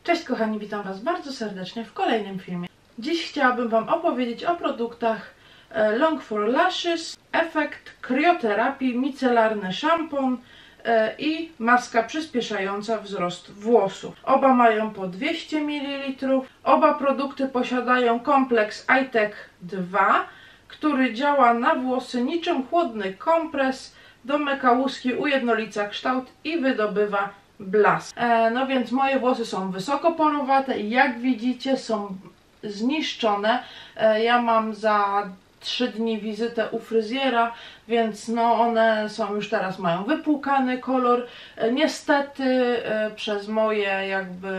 Cześć kochani, witam Was bardzo serdecznie w kolejnym filmie. Dziś chciałabym Wam opowiedzieć o produktach Long for Lashes, efekt krioterapii, micelarny szampon i maska przyspieszająca wzrost włosów. Oba mają po 200 ml. Oba produkty posiadają kompleks iTech 2, który działa na włosy niczym chłodny kompres. Domyka łuski, ujednolica kształt i wydobywa blask. No więc moje włosy są wysokoporowate i jak widzicie są zniszczone. Ja mam za 3 dni wizytę u fryzjera, więc no one są już teraz, mają wypłukany kolor. Niestety przez moje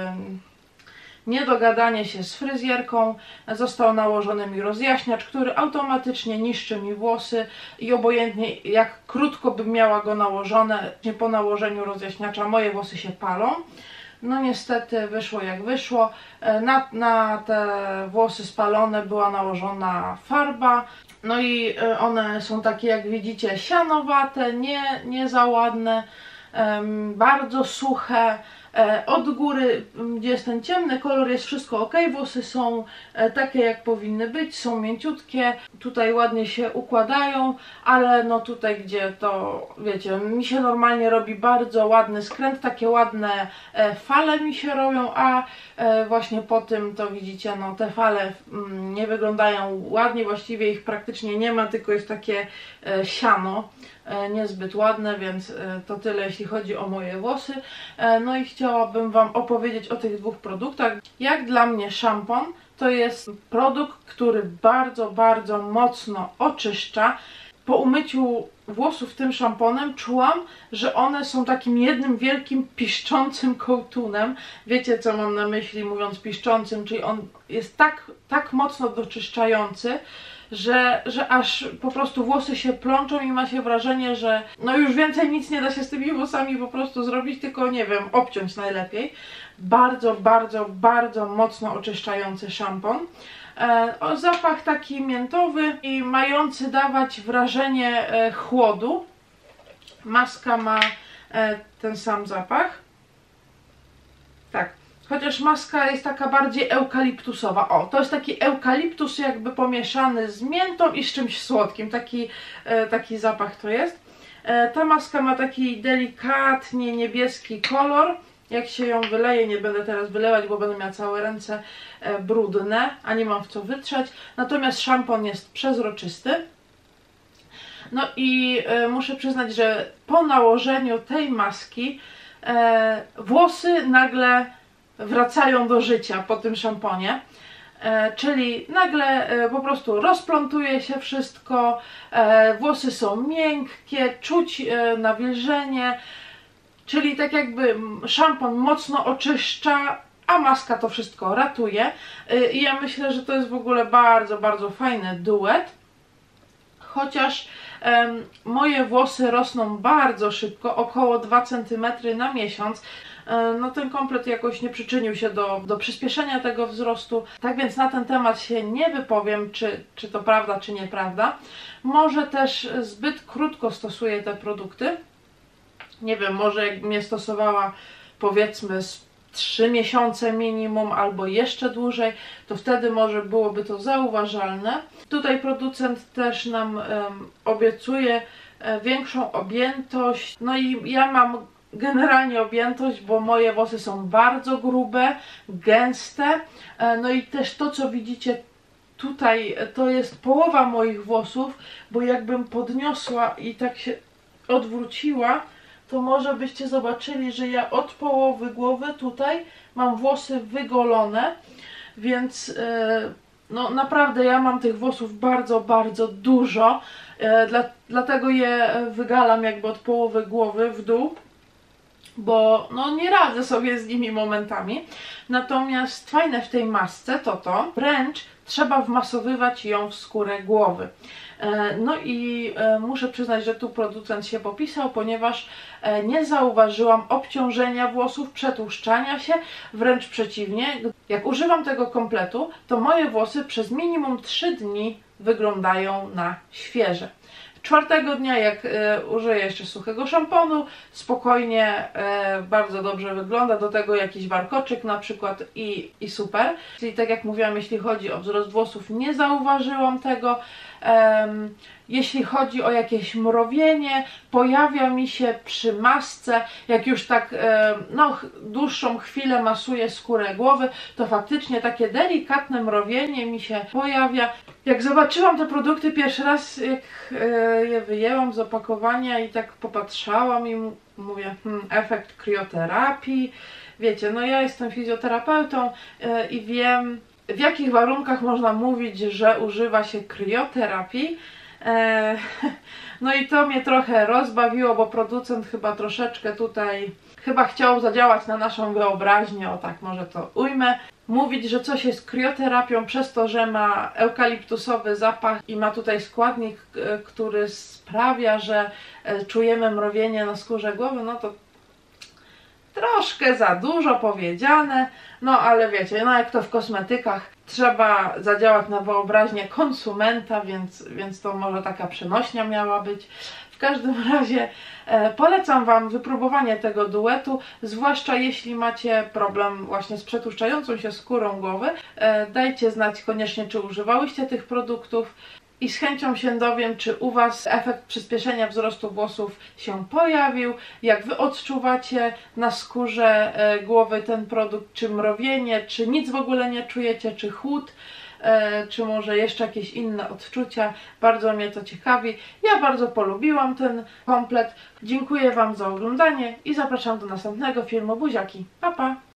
niedogadanie się z fryzjerką został nałożony mi rozjaśniacz, który automatycznie niszczy mi włosy i obojętnie jak krótko bym miała go nałożone, po nałożeniu rozjaśniacza moje włosy się palą. No niestety wyszło jak wyszło. Na te włosy spalone była nałożona farba. No i one są takie, jak widzicie, sianowate, nie za ładne, bardzo suche. Od góry, gdzie jest ten ciemny kolor, jest wszystko ok, włosy są takie jak powinny być, są mięciutkie, tutaj ładnie się układają, ale no tutaj, gdzie to, wiecie, mi się normalnie robi bardzo ładny skręt, takie ładne fale mi się robią, a właśnie po tym to widzicie, no te fale nie wyglądają ładnie, właściwie ich praktycznie nie ma, tylko jest takie siano. Niezbyt ładne, więc to tyle jeśli chodzi o moje włosy. No i chciałabym Wam opowiedzieć o tych dwóch produktach. Jak dla mnie szampon to jest produkt, który bardzo mocno oczyszcza. Po umyciu włosów tym szamponem czułam, że one są takim jednym wielkim piszczącym kołtunem. Wiecie, co mam na myśli mówiąc piszczącym, czyli on jest tak mocno doczyszczający, że aż po prostu włosy się plączą i ma się wrażenie, że no już więcej nic nie da się z tymi włosami po prostu zrobić, tylko nie wiem, obciąć najlepiej. Bardzo mocno oczyszczający szampon. Zapach taki miętowy i mający dawać wrażenie chłodu. Maska ma ten sam zapach. Tak. Chociaż maska jest taka bardziej eukaliptusowa. O, to jest taki eukaliptus jakby pomieszany z miętą i z czymś słodkim. Taki zapach to jest. Ta maska ma taki delikatnie niebieski kolor. Jak się ją wyleje, nie będę teraz wylewać, bo będę miała całe ręce brudne, a nie mam w co wytrzeć. Natomiast szampon jest przezroczysty. No i muszę przyznać, że po nałożeniu tej maski włosy nagle wracają do życia po tym szamponie, czyli nagle po prostu rozplątuje się wszystko, włosy są miękkie, czuć nawilżenie, czyli tak jakby szampon mocno oczyszcza, a maska to wszystko ratuje. I ja myślę, że to jest w ogóle bardzo fajny duet, chociaż moje włosy rosną bardzo szybko, około 2 cm na miesiąc. No ten komplet jakoś nie przyczynił się do przyspieszenia tego wzrostu, tak więc na ten temat się nie wypowiem, czy to prawda, czy nieprawda. Może też zbyt krótko stosuję te produkty. Nie wiem, może jakbym je stosowała powiedzmy z 3 miesiące minimum albo jeszcze dłużej, to wtedy może byłoby to zauważalne. Tutaj producent też nam obiecuje większą objętość, no i ja mam generalnie objętość, bo moje włosy są bardzo grube, gęste, no i też to, co widzicie tutaj, to jest połowa moich włosów, bo jakbym podniosła i tak się odwróciła, to może byście zobaczyli, że ja od połowy głowy tutaj mam włosy wygolone, więc no naprawdę ja mam tych włosów bardzo dużo, dlatego je wygalam jakby od połowy głowy w dół, bo no nie radzę sobie z nimi momentami. Natomiast fajne w tej masce to wręcz trzeba wmasowywać ją w skórę głowy. No i muszę przyznać, że tu producent się popisał, ponieważ nie zauważyłam obciążenia włosów, przetłuszczania się, wręcz przeciwnie. Jak używam tego kompletu, to moje włosy przez minimum 3 dni wyglądają na świeże. Czwartego dnia, jak użyję jeszcze suchego szamponu, spokojnie, bardzo dobrze wygląda, do tego jakiś warkoczyk na przykład i super. Czyli tak jak mówiłam, jeśli chodzi o wzrost włosów, nie zauważyłam tego. Jeśli chodzi o jakieś mrowienie, pojawia mi się przy masce, jak już tak no, dłuższą chwilę masuję skórę głowy, to faktycznie takie delikatne mrowienie mi się pojawia. Jak zobaczyłam te produkty pierwszy raz, jak je wyjęłam z opakowania i tak popatrzałam i mówię, efekt krioterapii. Wiecie, no ja jestem fizjoterapeutą i wiem, w jakich warunkach można mówić, że używa się krioterapii. No i to mnie trochę rozbawiło, bo producent chyba troszeczkę tutaj chciał zadziałać na naszą wyobraźnię, o tak może to ujmę. Mówić, że coś jest krioterapią przez to, że ma eukaliptusowy zapach i ma tutaj składnik, który sprawia, że czujemy mrowienie na skórze głowy, no to troszkę za dużo powiedziane, no ale wiecie, no jak to w kosmetykach, trzeba zadziałać na wyobraźnię konsumenta, więc to może taka przenośnia miała być. W każdym razie polecam Wam wypróbowanie tego duetu, zwłaszcza jeśli macie problem właśnie z przetłuszczającą się skórą głowy. Dajcie znać koniecznie, czy używałyście tych produktów. I z chęcią się dowiem, czy u Was efekt przyspieszenia wzrostu włosów się pojawił, jak Wy odczuwacie na skórze głowy ten produkt, czy mrowienie, czy nic w ogóle nie czujecie, czy chłód, czy może jeszcze jakieś inne odczucia. Bardzo mnie to ciekawi. Ja bardzo polubiłam ten komplet. Dziękuję Wam za oglądanie i zapraszam do następnego filmu. Buziaki. Pa, pa!